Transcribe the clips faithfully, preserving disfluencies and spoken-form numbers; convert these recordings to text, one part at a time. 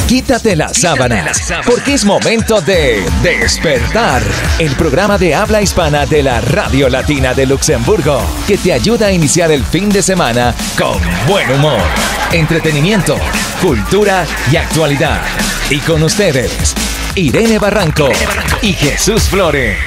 Quítate las sábanas, porque es momento de Despertar, el programa de habla hispana de la Radio Latina de Luxemburgo, que te ayuda a iniciar el fin de semana con buen humor, entretenimiento, cultura y actualidad. Y con ustedes, Irene Barranco y Jesús Flores.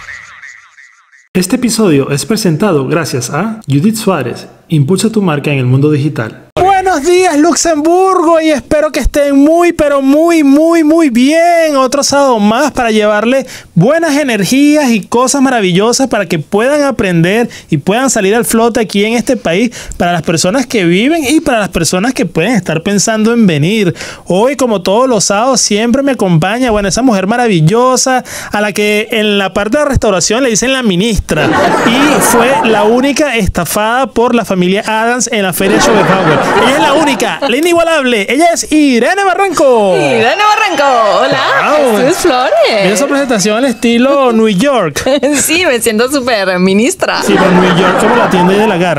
Este episodio es presentado gracias a Judith Suárez. Impulsa tu marca en el mundo digital. Buenos días, Luxemburgo, y espero que estén muy, pero muy, muy, muy bien. Otro sábado más para llevarle buenas energías y cosas maravillosas para que puedan aprender y puedan salir al flote aquí en este país, para las personas que viven y para las personas que pueden estar pensando en venir. Hoy, como todos los sábados, siempre me acompaña, bueno, esa mujer maravillosa a la que en la parte de la restauración le dicen la ministra, y fue la única estafada por la familia Adams en la feria Schopenhauer. Ella es la única, la inigualable. Ella es Irene Barranco. Irene Barranco. Hola, wow. Jesús Flores. Mira esa presentación al estilo New York. Sí, me siento súper ministra. Sí, pero New York como la tienda de Lagar.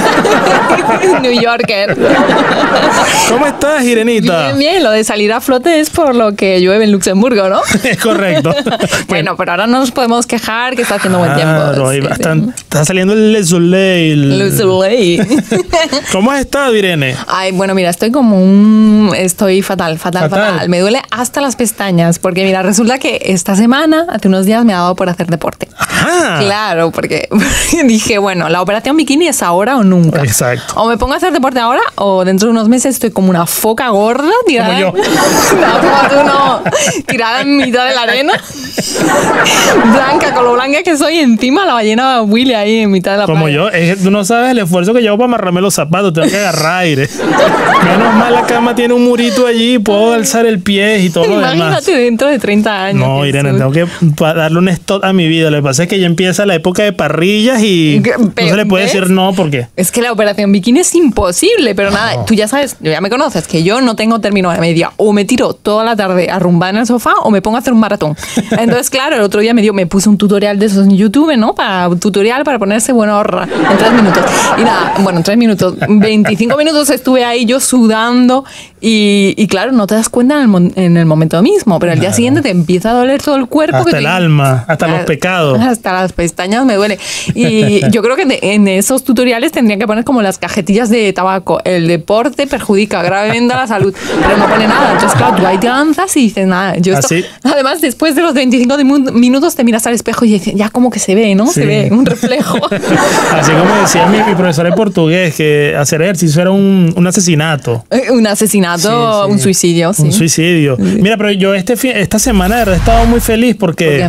New Yorker. ¿Cómo estás, Irenita? Bien, bien. Lo de salir a flote es por lo que llueve en Luxemburgo, ¿no? Es correcto. Bueno, pero ahora no nos podemos quejar que está haciendo buen tiempo. Claro, Sí, bastante, sí. está saliendo el Le Soleil. Le Soleil. ¿Cómo has estado, Irene? Ay, bueno, mira, estoy como un... Estoy fatal, fatal, Fatal. fatal. Me duele hasta las pestañas, porque mira, resulta que esta semana, hace unos días, me ha dado por hacer deporte. Ajá. Claro, porque dije, bueno, la operación bikini es ahora o nunca. Exacto. O me pongo a hacer deporte ahora, o dentro de unos meses estoy como una foca gorda tirada. Como yo. No, como tú no. Tirada en mitad de la arena. Blanca, con lo blanca que soy, encima la ballena Willy ahí en mitad de la Como playa. yo, es que tú no sabes el esfuerzo que llevo para amarrarme los zapatos, tengo que agarrar aire. Menos mal la cama tiene un murito allí, puedo alzar el pie y todo lo demás. Imagínate dentro de treinta años. No, Irene, Jesús. tengo que pa- darle un stop a mi vida. Lo que pasa es que ya empieza la época de parrillas y ¿Qué? no se le puede ¿Ves? decir no porque... Es que la operación bikini es imposible, pero nada, tú ya sabes, ya me conoces, que yo no tengo término de media. O me tiro toda la tarde arrumbada en el sofá o me pongo a hacer un maratón. Entonces, claro, el otro día me dio, me puse un tutorial de esos en YouTube, ¿no? Para un tutorial para ponerse buena horra en tres minutos. Y nada, bueno, en tres minutos, veinticinco minutos estuve ahí yo sudando y, y claro, no te das cuenta en el, mon- en el momento mismo, pero al día siguiente te empieza a doler todo el cuerpo. Hasta que el te- alma, hasta los Ah, pecados. Hasta las pestañas me duele. Y yo creo que de- en esos tutoriales tendrían que poner como las cajetillas de tabaco. El deporte perjudica gravemente a la salud, pero no pone nada. Entonces, claro, tú ahí te lanzas y dices nada. Yo esto- Así. además, después de los veinticinco de mu- minutos te miras al espejo y dices, ya como que se ve, ¿no? Sí. Se ve un reflejo. Así como decía mi, mi profesor de portugués, que hacer ejercicio era un, un asesinato. Un asesinato, Sí, sí. un suicidio, sí. Un suicidio. Mira, pero yo este fi- esta semana de verdad he estado muy feliz porque... ¿Por qué?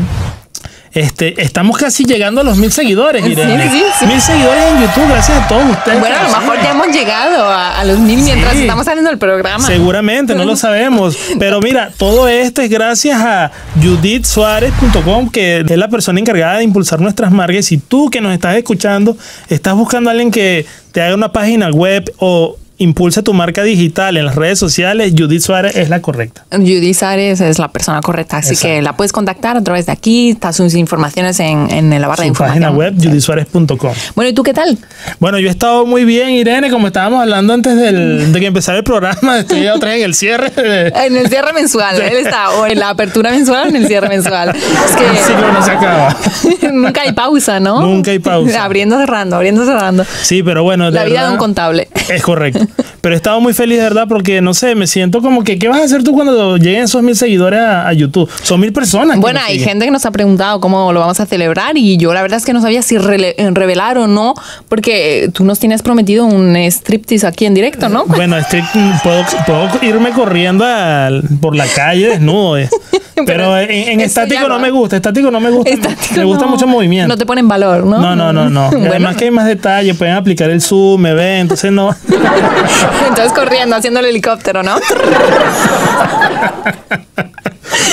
Este, estamos casi llegando a los mil seguidores, Sí, Irene. sí, sí. Mil seguidores en YouTube, gracias a todos ustedes. Bueno, a lo que nos mejor siguen. ya hemos llegado a, a los mil mientras Sí. estamos haciendo el programa. Seguramente, no lo sabemos. Pero mira, todo esto es gracias a judith suárez punto com, que es la persona encargada de impulsar nuestras marcas. Si tú que nos estás escuchando, estás buscando a alguien que te haga una página web o impulsa tu marca digital en las redes sociales, Judith Suárez es la correcta. Judith Suárez es la persona correcta, así Exacto. que la puedes contactar a través de aquí, está sus informaciones en, en la barra de Su información. página web, judith suárez punto com. Bueno, ¿y tú qué tal? Bueno, yo he estado muy bien, Irene, como estábamos hablando antes del, de que empezara el programa. Estoy otra vez en el cierre. En el cierre mensual, él está o en la apertura mensual o en el cierre mensual. Es El ciclo que no se acaba. nunca hay pausa, ¿no? Nunca hay pausa. Abriendo, cerrando, abriendo, cerrando. Sí, pero bueno, de La vida verdad, de un contable. es correcto. Pero he estado muy feliz, de verdad, porque no sé, me siento como que, ¿qué vas a hacer tú cuando lleguen esos mil seguidores a, a YouTube? Son mil personas. que Bueno, nos hay siguen. gente que nos ha preguntado cómo lo vamos a celebrar y yo la verdad es que no sabía si rele- revelar o no, porque tú nos tienes prometido un striptease aquí en directo, ¿no? Bueno, estoy, puedo, puedo irme corriendo al- por la calle desnudo. eh. Pero, Pero en, en eso estático ya no no. me gusta. Estático no me gusta. Estático me gusta no- mucho movimiento. No te ponen valor, ¿no? No, no, no, no. Y Bueno, además que hay más detalles, pueden aplicar el zoom, me ven, entonces no. entonces corriendo, haciendo el helicóptero, ¿no?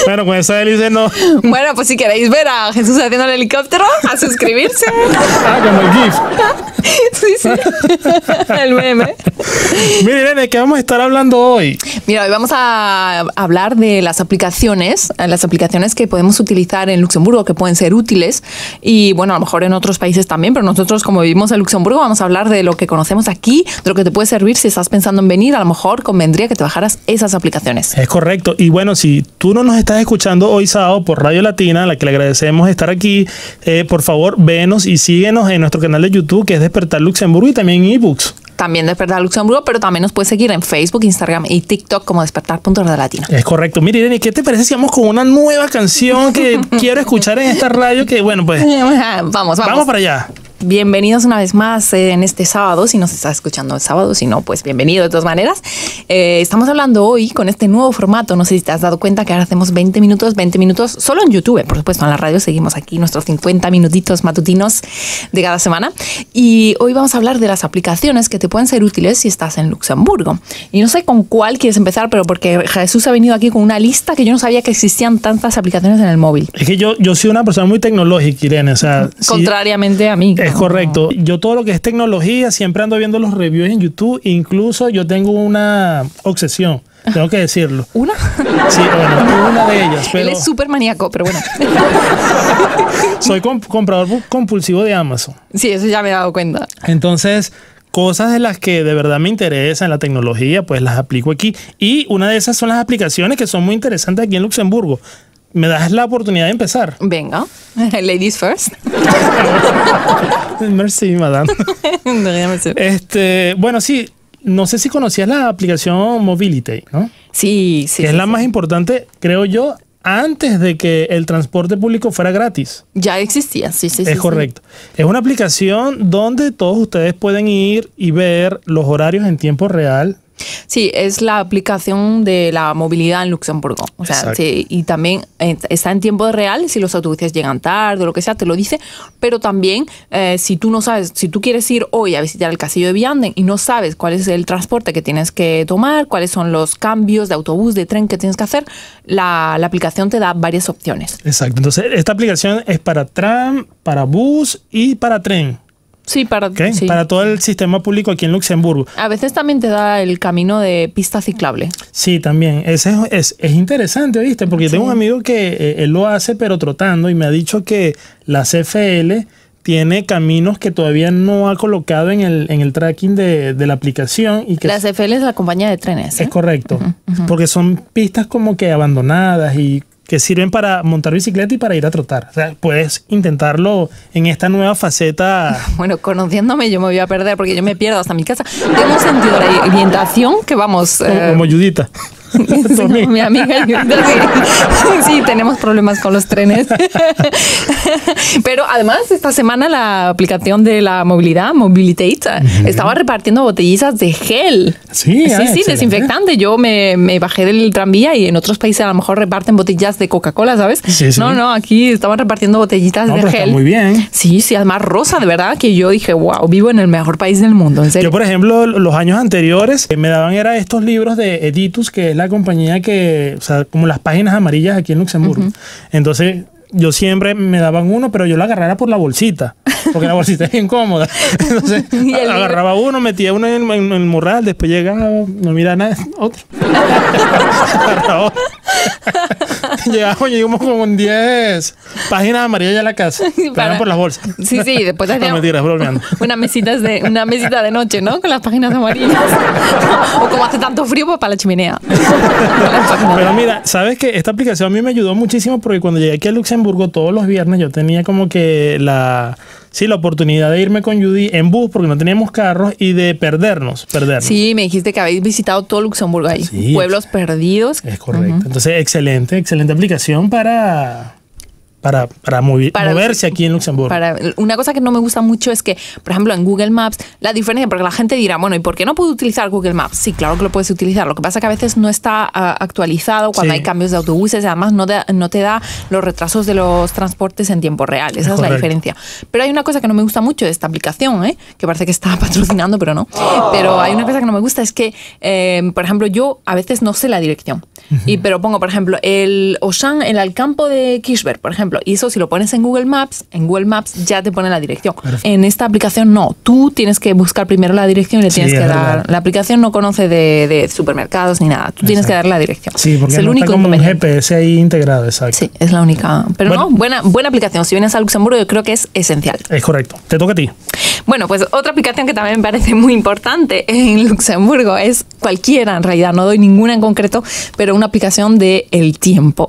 Bueno, con esa hélice no. Bueno, pues si queréis ver a Jesús haciendo el helicóptero, a suscribirse. Ah, como el GIF. Sí, sí. El meme. Mira, Irene, ¿de qué vamos a estar hablando hoy? Mira, hoy vamos a hablar de las aplicaciones, las aplicaciones que podemos utilizar en Luxemburgo, que pueden ser útiles y, bueno, a lo mejor en otros países también, pero nosotros, como vivimos en Luxemburgo, vamos a hablar de lo que conocemos aquí, de lo que te puede servir si estás pensando en venir. A lo mejor convendría que te bajaras esas aplicaciones. Es correcto. Y bueno, si tú no nos estás escuchando hoy sábado por Radio Latina, a la que le agradecemos estar aquí, eh, por favor, venos y síguenos en nuestro canal de YouTube, que es Despertar Luxemburgo, y también en ebooks. También Despertar Luxemburgo, pero también nos puedes seguir en Facebook, Instagram y TikTok como Despertar punto Radio Latina. Es correcto. Mira, Irene, ¿qué te parece si vamos con una nueva canción que quiero escuchar en esta radio? Que bueno, pues vamos, vamos. Vamos para allá. Bienvenidos una vez más eh, en este sábado, si nos estás escuchando el sábado, si no, pues bienvenido de todas maneras. Eh, estamos hablando hoy con este nuevo formato, no sé si te has dado cuenta que ahora hacemos veinte minutos, veinte minutos, solo en YouTube, por supuesto, en la radio seguimos aquí nuestros cincuenta minutitos matutinos de cada semana. Y hoy vamos a hablar de las aplicaciones que te pueden ser útiles si estás en Luxemburgo. Y no sé con cuál quieres empezar, pero porque Jesús ha venido aquí con una lista que yo no sabía que existían tantas aplicaciones en el móvil. Es que yo, yo soy una persona muy tecnológica, Irene, o sea... Contrariamente sí, a mí. Es correcto. Yo todo lo que es tecnología siempre ando viendo los reviews en YouTube. Incluso yo tengo una obsesión, tengo que decirlo. ¿Una? Sí, bueno, una de ellas. Pero él es súper maníaco, pero bueno. Soy comp comprador compulsivo de Amazon. Sí, eso ya me he dado cuenta. Entonces, cosas de las que de verdad me interesan, la tecnología, pues las aplico aquí. Y una de esas son las aplicaciones que son muy interesantes aquí en Luxemburgo. ¿Me das la oportunidad de empezar? Venga, ladies first. Merci, madame. Este, bueno, sí, no sé si conocías la aplicación Mobility, ¿no? Sí, sí. Que es sí, la sí. más importante, creo yo, antes de que el transporte público fuera gratis. Ya existía, sí, sí, sí. Es correcto. Sí. Es una aplicación donde todos ustedes pueden ir y ver los horarios en tiempo real. Sí, es la aplicación de la movilidad en Luxemburgo. O sea, sí, y también eh, está en tiempo real, si los autobuses llegan tarde o lo que sea, te lo dice, pero también eh, si tú no sabes, si tú quieres ir hoy a visitar el castillo de Vianden y no sabes cuál es el transporte que tienes que tomar, cuáles son los cambios de autobús, de tren que tienes que hacer, la, la aplicación te da varias opciones. Exacto. Entonces, esta aplicación es para tram, para bus y para tren. Sí, para, ¿Okay? sí. para todo el sistema público aquí en Luxemburgo. A veces también te da el camino de pista ciclable. Sí, también. Ese es, es, es interesante, ¿viste? Porque sí. Tengo un amigo que eh, él lo hace, pero trotando, y me ha dicho que la C F L tiene caminos que todavía no ha colocado en el, en el tracking de, de la aplicación. Y que la C F L es la compañía de trenes, ¿eh? Es correcto. Uh-huh, uh-huh. Porque son pistas como que abandonadas y que sirven para montar bicicleta y para ir a trotar. O sea, puedes intentarlo en esta nueva faceta. Bueno, conociéndome yo me voy a perder porque yo me pierdo hasta mi casa. Tengo un sentido de la orientación que vamos... Como, eh, como Judita. Sí, mi amiga Judita, sí. Sí, tenemos problemas con los trenes. Pero además, esta semana la aplicación de la movilidad, Mobilitate, uh-huh. estaba repartiendo botellitas de gel. Sí, sí, ah, sí, excelente. Desinfectante. Yo me, me bajé del tranvía y en otros países a lo mejor reparten botellas de Coca-Cola, ¿sabes? Sí, sí. No, no, aquí estaban repartiendo botellitas no, de pero gel. Está muy bien. Sí, sí, además rosa, de verdad, que yo dije, wow, vivo en el mejor país del mundo, en serio. Yo, por ejemplo, los años anteriores me daban era estos libros de Editus, que es la compañía que, o sea, como las páginas amarillas aquí en Luxemburgo. Uh-huh. Entonces, yo siempre me daban uno, pero yo lo agarrara por la bolsita, porque la bolsita es incómoda. Entonces, agarraba uno, metía uno en, en, en el morral, después llegaba, no miraba nada, otro. Agarraba otro. Llegamos, llegamos con diez páginas amarillas a la casa. Para, por las bolsas. Sí, sí, después no, mentiras, bromeando. Una mesita de, una mesita de noche, ¿no? Con las páginas amarillas. O como hace tanto frío, pues para la chimenea. Pero mira, sabes que esta aplicación a mí me ayudó muchísimo porque cuando llegué aquí a Luxemburgo todos los viernes yo tenía como que la... Sí, la oportunidad de irme con Judy en bus porque no teníamos carros y de perdernos, perdernos. Sí, me dijiste que habéis visitado todo Luxemburgo ahí. Sí, pueblos perdidos. Es correcto. Uh-huh. Entonces, excelente, excelente aplicación para... para, para, movi- Para- moverse aquí en Luxemburgo. Para, una cosa que no me gusta mucho es que, por ejemplo, en Google Maps, la diferencia, porque la gente dirá, bueno, ¿y por qué no puedo utilizar Google Maps? Sí, claro que lo puedes utilizar. Lo que pasa es que a veces no está uh, actualizado cuando Sí. hay cambios de autobuses, además no, da- no te da los retrasos de los transportes en tiempo real. Esa es, Correcto. la diferencia. Pero hay una cosa que no me gusta mucho de esta aplicación, ¿eh? Que parece que está patrocinando, pero no. Pero hay una cosa que no me gusta, es que, eh, por ejemplo, yo a veces no sé la dirección. Y, pero pongo, por ejemplo, el Auchan, el Alcampo de Kirchberg, por ejemplo, y eso si lo pones en Google Maps, en Google Maps ya te pone la dirección. Perfecto. En esta aplicación no, tú tienes que buscar primero la dirección y le Sí, tienes es que verdad. dar. La aplicación no conoce de, de supermercados ni nada, tú tienes que dar la dirección. Sí, porque es el no único está como un inconveniente. G P S ahí integrado, exacto. Sí, es la única. Pero Bueno. no, buena, buena aplicación. Si vienes a Luxemburgo, yo creo que es esencial. Es correcto. Te toca a ti. Bueno, pues otra aplicación que también me parece muy importante en Luxemburgo es cualquiera, en realidad, no doy ninguna en concreto, pero una aplicación de el tiempo.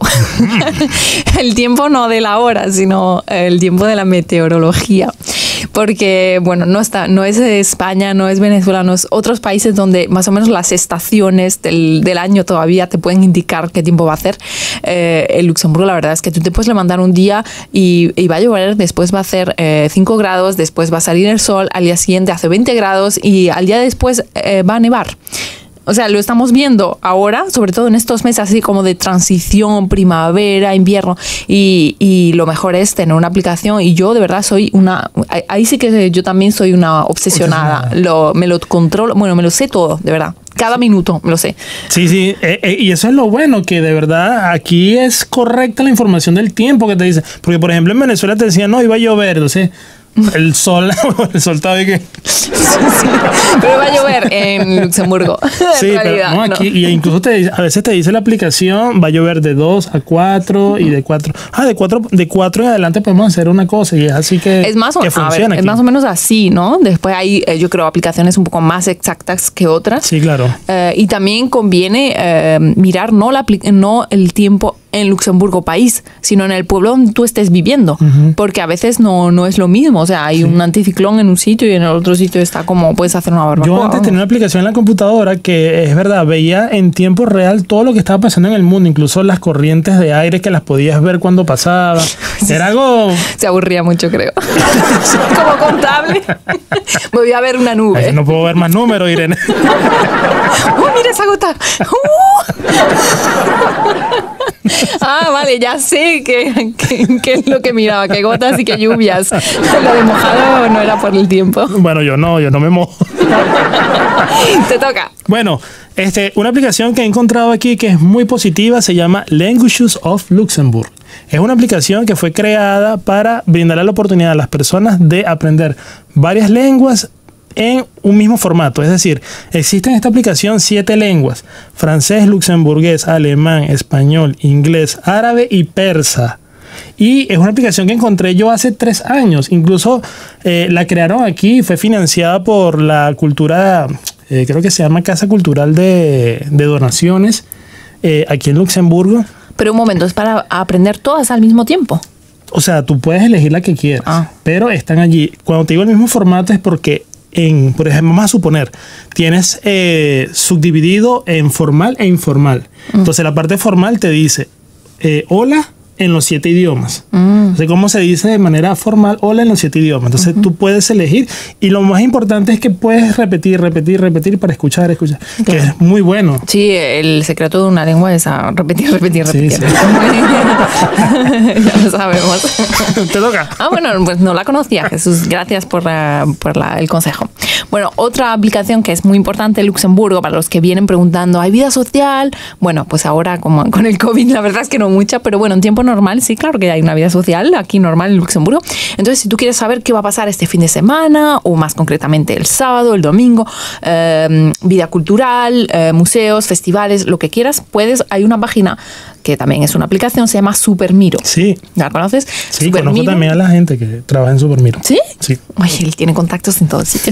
El tiempo no de la hora, sino el tiempo de la meteorología. Porque, bueno, no está, no es España, no es Venezuela, no es otros países donde más o menos las estaciones del, del año todavía te pueden indicar qué tiempo va a hacer. Eh, en Luxemburgo, la verdad es que tú te puedes levantar un día y, y va a llover, después va a hacer eh, cinco grados, después va a salir el sol, al día siguiente hace veinte grados y al día después eh, va a nevar. O sea, lo estamos viendo ahora, sobre todo en estos meses así como de transición, primavera, invierno, y, y lo mejor es tener una aplicación, y yo de verdad soy una, ahí sí que yo también soy una obsesionada, Obsesionada. lo, me lo controlo, bueno, me lo sé todo, de verdad, cada minuto me lo sé. Sí, sí, eh, eh, y eso es lo bueno, que de verdad aquí es correcta la información del tiempo que te dice. Porque, por ejemplo, en Venezuela te decían, no, iba a llover, entonces el sol, el sol estaba de que... Pero va a llover en Luxemburgo, en Sí, pero realidad, no, aquí, y incluso te, a veces te dice la aplicación, va a llover de dos a cuatro y de cuatro. Ah, de cuatro de cuatro en adelante podemos hacer una cosa y es así que, Es más, o, que a ver, funciona es aquí. más o menos así, ¿no? Después hay, eh, yo creo, aplicaciones un poco más exactas que otras. Sí, claro. Eh, y también conviene eh, mirar no, la, apli- no el tiempo en Luxemburgo país, sino en el pueblo donde tú estés viviendo, porque a veces no, no es lo mismo. O sea, hay un anticiclón en un sitio y en el otro sitio está como puedes hacer una barbacoa. Yo antes tenía una aplicación en la computadora que es verdad, veía en tiempo real todo lo que estaba pasando en el mundo, incluso las corrientes de aire que las podías ver cuando pasaba. Era algo... Se aburría mucho, creo. Como contable. Voy a ver una nube. Ay, no puedo ver más números, Irene. ¡Oh, mira esa gota! ¡Uh! Ah, vale, ya sé que, que, que es lo que miraba, que gotas y que lluvias. Lo de mojado no era por el tiempo. Bueno, yo no, yo no me mojo. Te toca. Bueno, este, una aplicación que he encontrado aquí que es muy positiva se llama Languages of Luxembourg. Es una aplicación que fue creada para brindarle la oportunidad a las personas de aprender varias lenguas en un mismo formato. Es decir, existen en esta aplicación siete lenguas: francés, luxemburgués, alemán, español, inglés, árabe y persa. Y es una aplicación que encontré yo hace tres años. Incluso eh, la crearon aquí, fue financiada por la cultura, eh, creo que se llama Casa Cultural de, de Donaciones, eh, aquí en Luxemburgo. Pero un momento, ¿es para aprender todas al mismo tiempo? O sea, tú puedes elegir la que quieras, Ah. pero están allí. Cuando te digo el mismo formato es porque, en, por ejemplo, vamos a suponer, tienes eh, subdividido en formal e informal. Mm. Entonces la parte formal te dice, eh, hola en los siete idiomas. Mm. Entonces, ¿cómo se dice de manera formal hola en los siete idiomas? Entonces uh-huh. tú puedes elegir, y lo más importante es que puedes repetir, repetir, repetir para escuchar, escuchar, claro. Que es muy bueno. Sí, el secreto de una lengua es a repetir, repetir, repetir. Sí, sí. Ya lo sabemos. Te toca. Ah, bueno, pues no la conocía, Jesús. Gracias por, la, por la, el consejo. Bueno, otra aplicación que es muy importante en Luxemburgo, para los que vienen preguntando, ¿hay vida social? Bueno, pues ahora como con el COVID, la verdad es que no mucha, pero bueno, en tiempo normal sí, claro que hay una vida social aquí normal en Luxemburgo. Entonces, si tú quieres saber qué va a pasar este fin de semana, o más concretamente el sábado, el domingo, eh, vida cultural, eh, museos, festivales, lo que quieras, puedes, hay una página que también es una aplicación, se llama Supermiro. Sí. ¿La conoces? Sí, Supermiro. Conozco también a la gente que trabaja en Supermiro. ¿Sí? Sí. Ay, él tiene contactos en todos sitios.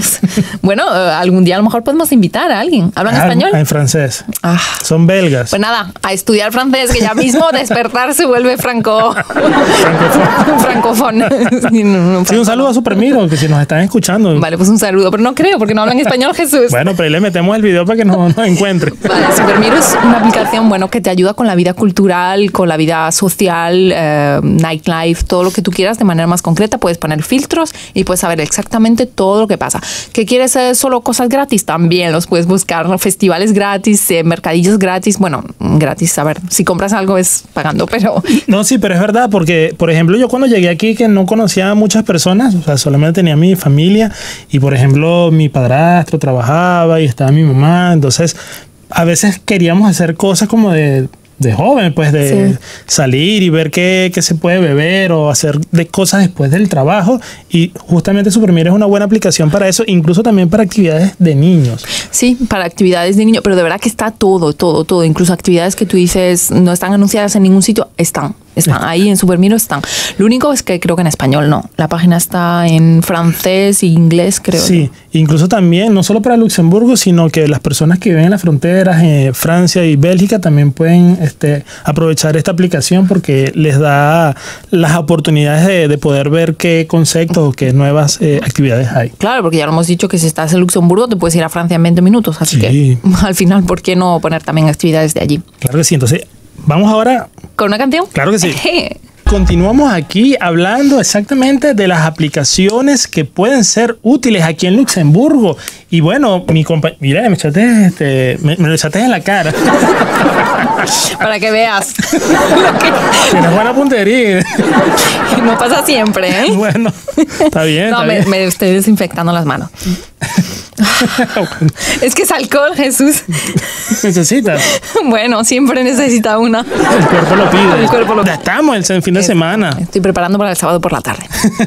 Bueno, eh, algún día a lo mejor podemos invitar a alguien. ¿Hablan Ah, español? En francés. Ah. Son belgas. Pues nada, a estudiar francés, que ya mismo despertar se vuelve franco... francófono. Sí, no, no, Sí, un saludo a Supermiro, que si nos están escuchando. Vale, pues un saludo, pero no creo, porque no hablan español, Jesús. Bueno, pero ahí le metemos el video para que nos, nos encuentre. Vale, Supermiro es una aplicación, bueno, que te ayuda con la vida cultural, con la vida social, eh, nightlife, todo lo que tú quieras de manera más concreta. Puedes poner filtros y puedes saber exactamente todo lo que pasa. ¿Qué quieres? Eh, solo cosas gratis, también los puedes buscar, ¿no? Festivales gratis, eh, mercadillos gratis, bueno, gratis, a ver, si compras algo es pagando, pero... No, sí, pero es verdad, porque, por ejemplo, yo cuando llegué aquí que no conocía a muchas personas, o sea, solamente tenía mi familia y, por ejemplo, mi padrastro trabajaba y estaba mi mamá, entonces a veces queríamos hacer cosas como de... de joven, pues de Sí. salir y ver qué, qué se puede beber o hacer de cosas después del trabajo, y justamente Supermiro es una buena aplicación para eso, incluso también para actividades de niños. Sí, para actividades de niño, pero de verdad que está todo, todo, todo. Incluso actividades que tú dices no están anunciadas en ningún sitio, están. Están ahí en Supermiro, están. Lo único es que creo que en español no. La página está en francés e inglés, creo. Sí, incluso también, no solo para Luxemburgo, sino que las personas que viven en las fronteras, eh, Francia y Bélgica, también pueden este, aprovechar esta aplicación porque les da las oportunidades de, de poder ver qué conceptos o qué nuevas eh, actividades hay. Claro, porque ya lo hemos dicho que si estás en Luxemburgo te puedes ir a Francia en veinte minutos. Así Sí. que al final, ¿por qué no poner también actividades de allí? Claro que sí, entonces vamos ahora. ¿Con una canción? Claro que sí. Continuamos aquí hablando exactamente de las aplicaciones que pueden ser útiles aquí en Luxemburgo. Y bueno, mi compañero, mira, me echaste, este, me, me lo echaste en la cara. Para que veas. Tienes buena puntería. No pasa siempre, ¿eh? Bueno, está bien. No, está me, bien. me estoy desinfectando las manos. Es que es alcohol, Jesús. Necesitas. Bueno, siempre necesita una. El cuerpo lo pide. El cuerpo lo Ya estamos el fin de semana. Estoy preparando para el sábado por la tarde.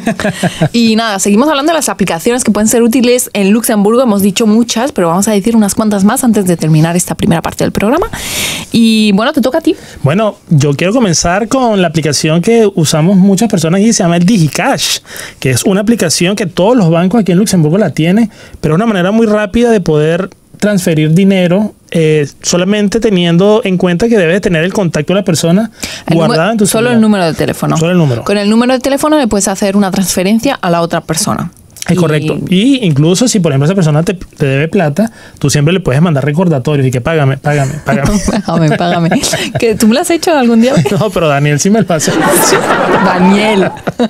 Y nada, seguimos hablando de las aplicaciones que pueden ser útiles en Luxemburgo. Hemos dicho muchas, pero vamos a decir unas cuantas más antes de terminar esta primera parte del programa. Y bueno, te toca a ti. Bueno, yo quiero comenzar con la aplicación que usamos muchas personas y se llama el DigiCash, que es una aplicación que todos los bancos aquí en Luxemburgo la tienen, pero es una manera muy rápida de poder transferir dinero, eh, solamente teniendo en cuenta que debes tener el contacto de la persona El guardado número- en tu Solo celular. el número de teléfono. Solo el número. Con el número de teléfono le puedes hacer una transferencia a la otra persona. Es Y- correcto. Y incluso si, por ejemplo, esa persona te, te debe plata, tú siempre le puedes mandar recordatorios y que págame, págame, págame. Págame, págame. ¿Que ¿Tú me lo has hecho algún día? No, pero Daniel sí me lo hace. Daniel.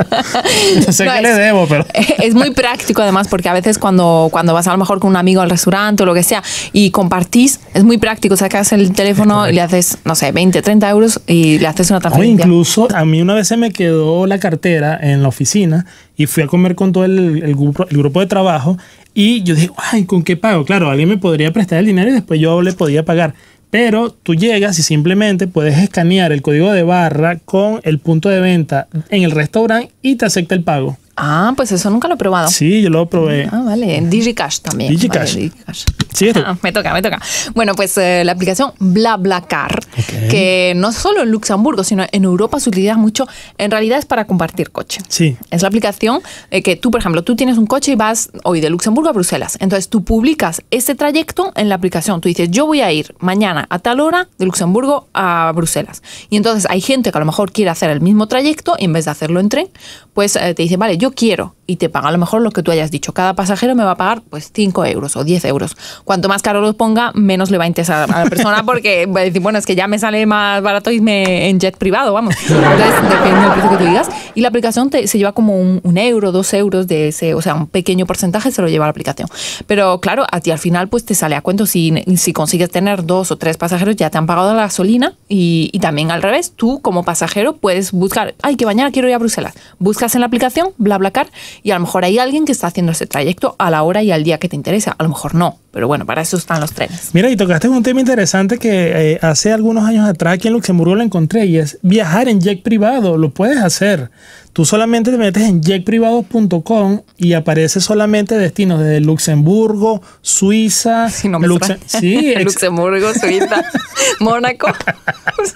Yo sé No, que es- le debo, pero... Es muy práctico además porque a veces cuando, cuando vas a lo mejor con un amigo al restaurante o lo que sea y compartís, es muy práctico. Sacas el teléfono y le haces, no sé, veinte, treinta euros y le haces una O transferencia. incluso a mí una vez se me quedó la cartera en la oficina y fui a comer con todo el, el, grupo, el grupo de trabajo y yo dije, ay, ¿con qué pago? Claro, alguien me podría prestar el dinero y después yo le podía pagar. Pero tú llegas y simplemente puedes escanear el código de barra con el punto de venta en el restaurante y te acepta el pago. Ah, pues eso nunca lo he probado. Sí, yo lo probé. Ah, vale. En DigiCash también. DigiCash. Vale, DigiCash. Sí, tú. Ah, me toca, me toca. Bueno, pues eh, la aplicación BlaBlaCar, Ok. que no solo en Luxemburgo, sino en Europa se utiliza mucho, en realidad es para compartir coche. Sí. Es la aplicación eh, que tú, por ejemplo, tú tienes un coche y vas hoy de Luxemburgo a Bruselas. Entonces tú publicas ese trayecto en la aplicación. Tú dices, yo voy a ir mañana a tal hora de Luxemburgo a Bruselas. Y entonces hay gente que a lo mejor quiere hacer el mismo trayecto y en vez de hacerlo en tren, pues eh, te dice, vale, yo quiero. Y te paga a lo mejor lo que tú hayas dicho. Cada pasajero me va a pagar pues cinco euros o diez euros. Cuanto más caro lo ponga, menos le va a interesar a la persona porque va a decir, bueno, es que ya me sale más barato irme en jet privado, vamos. Entonces, depende del precio que tú digas. Y la aplicación te, se lleva como un, un euro, dos euros de ese, o sea, un pequeño porcentaje se lo lleva la aplicación. Pero claro, a ti al final pues te sale a cuento. Si, si consigues tener dos o tres pasajeros, ya te han pagado la gasolina y, y también al revés. Tú como pasajero puedes buscar, ay, que mañana quiero ir a Bruselas. Buscas en la aplicación BlaBlaCar y a lo mejor hay alguien que está haciendo ese trayecto a la hora y al día que te interesa. A lo mejor no, pero bueno, para eso están los trenes. Mira, y tocaste un tema interesante que eh, hace algunos años atrás aquí en Luxemburgo lo encontré y es viajar en jet privado. Lo puedes hacer. Tú solamente te metes en jet privado punto com y aparece solamente destinos desde Luxemburgo, Suiza, Si no me Luxe- extraña. sí, ex- Luxemburgo, Suiza, Mónaco. ¿Qué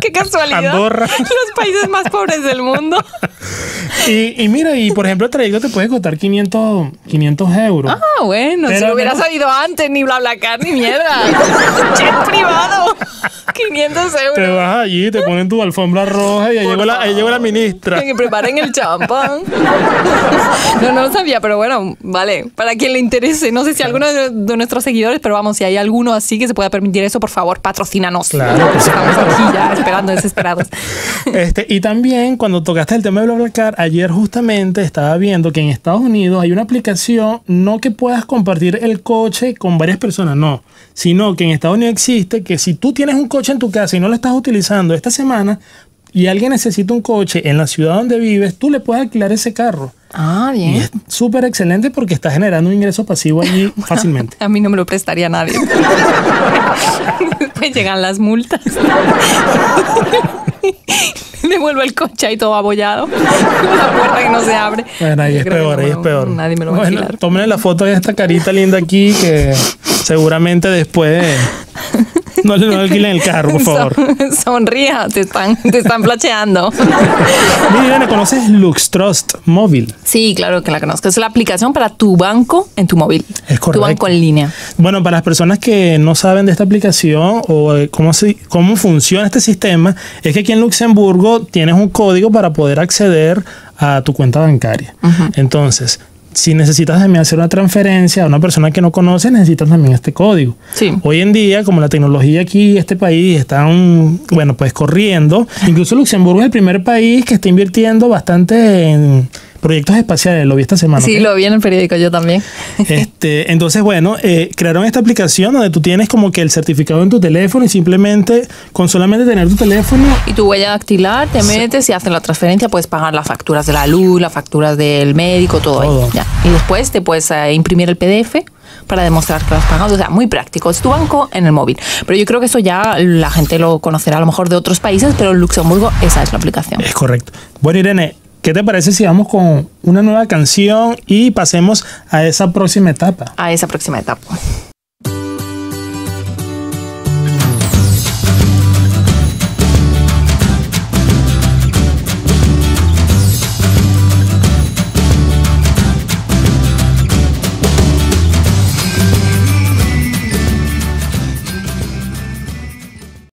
Qué casualidad. Andorra. Los países más pobres del mundo. Y, y mira, y por ejemplo, el trayecto te puede costar quinientos euros. Ah, bueno, Pero si lo hubiera no. sabido antes, ni BlaBlaCar, ni mierda. Jet privado. quinientos Te euros. vas allí, te ponen tu alfombra roja y ahí Por llegó, la, ahí llegó la ministra. Que preparen el champán. No, no lo sabía, pero bueno, vale. Para quien le interese, no sé si alguno de, de nuestros seguidores, pero vamos, si hay alguno así que se pueda permitir eso, por favor, patrocínanos. Claro, por Estamos aquí ya esperando desesperados. Este, y también cuando tocaste el tema de BlaBlaCar, ayer justamente estaba viendo que en Estados Unidos hay una aplicación, no que puedas compartir el coche con varias personas, no, sino que en Estados Unidos existe que si tú tienes un coche en tu casa y no lo estás utilizando esta semana y alguien necesita un coche en la ciudad donde vives, tú le puedes alquilar ese carro. Ah, Y bien. es súper excelente porque está generando un ingreso pasivo allí fácilmente. A mí no me lo prestaría nadie. Después llegan las multas. Devuelvo el coche ahí todo abollado. La puerta que no se abre. Bueno, ahí Yo es creo que peor, no ahí me es lo- peor. Nadie me lo va a Bueno, alquilar. tómenle la foto de esta carita linda aquí que seguramente después no le no alquilen el carro, por favor. Son- sonría, te están, te están flasheando. Mira, Irene, ¿conoces LuxTrust Móvil? Sí, claro que la conozco. Es la aplicación para tu banco en tu móvil. Es correcto. Tu banco en línea. Bueno, para las personas que no saben de esta aplicación o eh, cómo, se, cómo funciona este sistema, es que aquí en Luxemburgo tienes un código para poder acceder a tu cuenta bancaria. Entonces, si necesitas también hacer una transferencia a una persona que no conoces, necesitas también este código. Sí. Hoy en día, como la tecnología aquí, este país, están, bueno, pues corriendo. Incluso Luxemburgo es el primer país que está invirtiendo bastante en proyectos espaciales. Lo vi esta semana. Sí, ¿ok? lo vi en el periódico yo también. Este, entonces, bueno, eh, crearon esta aplicación donde tú tienes como que el certificado en tu teléfono y simplemente, con solamente tener tu teléfono, Y tu huella dactilar, te metes y haces la transferencia, puedes pagar las facturas de la luz, las facturas del médico, todo, Todo. ahí. Ya. Y después te puedes eh, imprimir el P D F para demostrar que lo has pagado. O sea, muy práctico. Es tu banco en el móvil. Pero yo creo que eso ya la gente lo conocerá a lo mejor de otros países, pero en Luxemburgo esa es la aplicación. es correcto. Bueno, Irene, ¿qué te parece si vamos con una nueva canción y pasemos a esa próxima etapa? A esa próxima etapa.